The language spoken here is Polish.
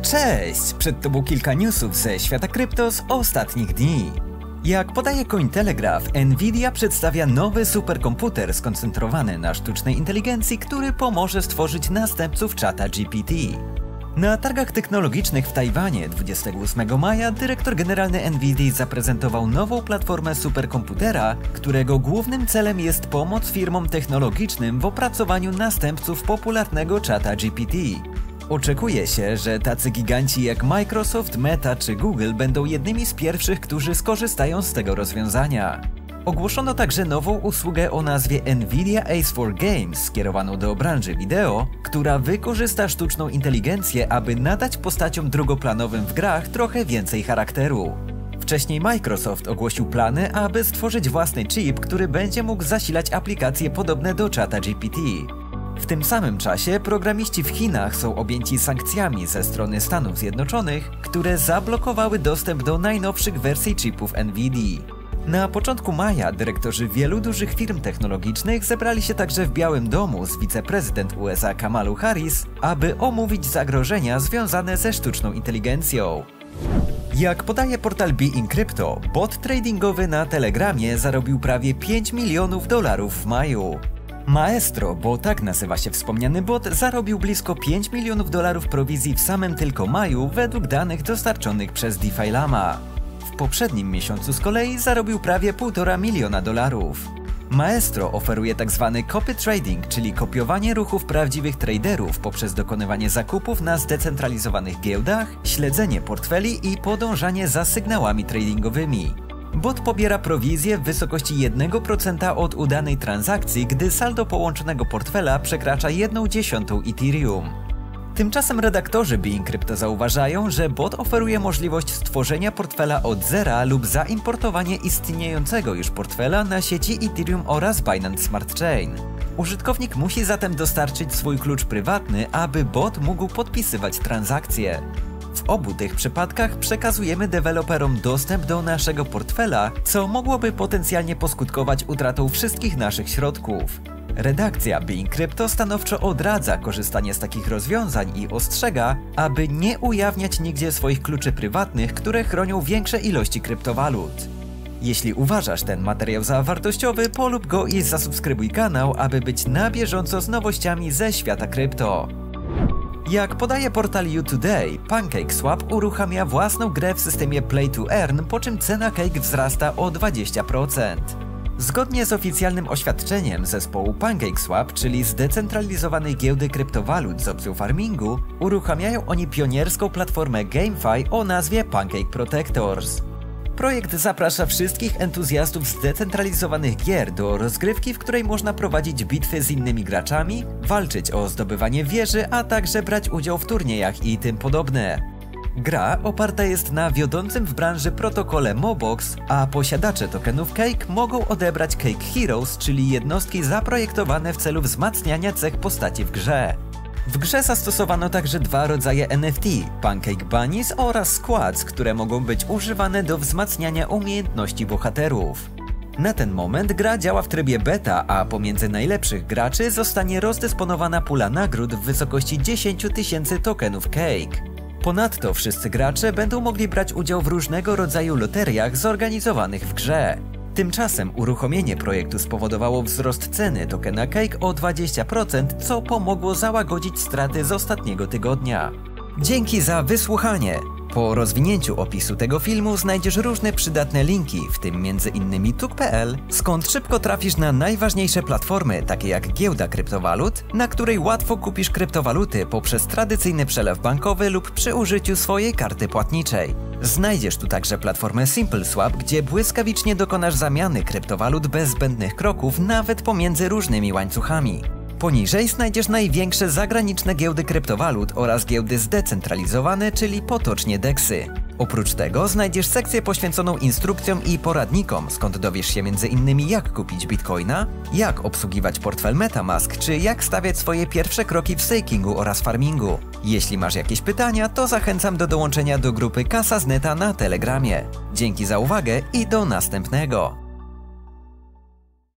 Cześć! Przed Tobą kilka newsów ze świata krypto z ostatnich dni. Jak podaje Cointelegraph, Nvidia przedstawia nowy superkomputer skoncentrowany na sztucznej inteligencji, który pomoże stworzyć następców czata GPT. Na targach technologicznych w Tajwanie 28 maja dyrektor generalny Nvidii zaprezentował nową platformę superkomputera, którego głównym celem jest pomoc firmom technologicznym w opracowaniu następców popularnego czata GPT. Oczekuje się, że tacy giganci jak Microsoft, Meta czy Google będą jednymi z pierwszych, którzy skorzystają z tego rozwiązania. Ogłoszono także nową usługę o nazwie Nvidia Ace for Games skierowaną do branży wideo, która wykorzysta sztuczną inteligencję, aby nadać postaciom drugoplanowym w grach trochę więcej charakteru. Wcześniej Microsoft ogłosił plany, aby stworzyć własny chip, który będzie mógł zasilać aplikacje podobne do czata GPT. W tym samym czasie programiści w Chinach są objęci sankcjami ze strony Stanów Zjednoczonych, które zablokowały dostęp do najnowszych wersji chipów Nvidii. Na początku maja dyrektorzy wielu dużych firm technologicznych zebrali się także w Białym Domu z wiceprezydent USA Kamalą Harris, aby omówić zagrożenia związane ze sztuczną inteligencją. Jak podaje portal Being Crypto, bot tradingowy na Telegramie zarobił prawie $5 milionów w maju. Maestro, bo tak nazywa się wspomniany bot, zarobił blisko $5 milionów prowizji w samym tylko maju według danych dostarczonych przez DeFi Lama. W poprzednim miesiącu z kolei zarobił prawie $1,5 miliona. Maestro oferuje tzw. copy trading, czyli kopiowanie ruchów prawdziwych traderów poprzez dokonywanie zakupów na zdecentralizowanych giełdach, śledzenie portfeli i podążanie za sygnałami tradingowymi. Bot pobiera prowizję w wysokości 1% od udanej transakcji, gdy saldo połączonego portfela przekracza 1/10 Ethereum. Tymczasem redaktorzy Being Crypto zauważają, że bot oferuje możliwość stworzenia portfela od zera lub zaimportowanie istniejącego już portfela na sieci Ethereum oraz Binance Smart Chain. Użytkownik musi zatem dostarczyć swój klucz prywatny, aby bot mógł podpisywać transakcje. W obu tych przypadkach przekazujemy deweloperom dostęp do naszego portfela, co mogłoby potencjalnie poskutkować utratą wszystkich naszych środków. Redakcja Being Crypto stanowczo odradza korzystanie z takich rozwiązań i ostrzega, aby nie ujawniać nigdzie swoich kluczy prywatnych, które chronią większe ilości kryptowalut. Jeśli uważasz ten materiał za wartościowy, polub go i zasubskrybuj kanał, aby być na bieżąco z nowościami ze świata krypto. Jak podaje portal U-Today, PancakeSwap uruchamia własną grę w systemie Play to Earn, po czym cena cake wzrasta o 20%. Zgodnie z oficjalnym oświadczeniem zespołu PancakeSwap, czyli zdecentralizowanej giełdy kryptowalut z opcją farmingu, uruchamiają oni pionierską platformę GameFi o nazwie Pancake Protectors. Projekt zaprasza wszystkich entuzjastów zdecentralizowanych gier do rozgrywki, w której można prowadzić bitwy z innymi graczami, walczyć o zdobywanie wieży, a także brać udział w turniejach i tym podobne. Gra oparta jest na wiodącym w branży protokole Mobox, a posiadacze tokenów Cake mogą odebrać Cake Heroes, czyli jednostki zaprojektowane w celu wzmacniania cech postaci w grze. W grze zastosowano także dwa rodzaje NFT, Pancake Bunnies oraz Squads, które mogą być używane do wzmacniania umiejętności bohaterów. Na ten moment gra działa w trybie beta, a pomiędzy najlepszych graczy zostanie rozdysponowana pula nagród w wysokości 10 000 tokenów Cake. Ponadto wszyscy gracze będą mogli brać udział w różnego rodzaju loteriach zorganizowanych w grze. Tymczasem uruchomienie projektu spowodowało wzrost ceny tokena Cake o 20%, co pomogło załagodzić straty z ostatniego tygodnia. Dzięki za wysłuchanie! Po rozwinięciu opisu tego filmu znajdziesz różne przydatne linki, w tym m.in. tuk.pl, skąd szybko trafisz na najważniejsze platformy, takie jak giełda kryptowalut, na której łatwo kupisz kryptowaluty poprzez tradycyjny przelew bankowy lub przy użyciu swojej karty płatniczej. Znajdziesz tu także platformę SimpleSwap, gdzie błyskawicznie dokonasz zamiany kryptowalut bez zbędnych kroków, nawet pomiędzy różnymi łańcuchami. Poniżej znajdziesz największe zagraniczne giełdy kryptowalut oraz giełdy zdecentralizowane, czyli potocznie DEXy. Oprócz tego znajdziesz sekcję poświęconą instrukcjom i poradnikom, skąd dowiesz się m.in. jak kupić bitcoina, jak obsługiwać portfel MetaMask, czy jak stawiać swoje pierwsze kroki w stakingu oraz farmingu. Jeśli masz jakieś pytania, to zachęcam do dołączenia do grupy Kasa z Neta na Telegramie. Dzięki za uwagę i do następnego!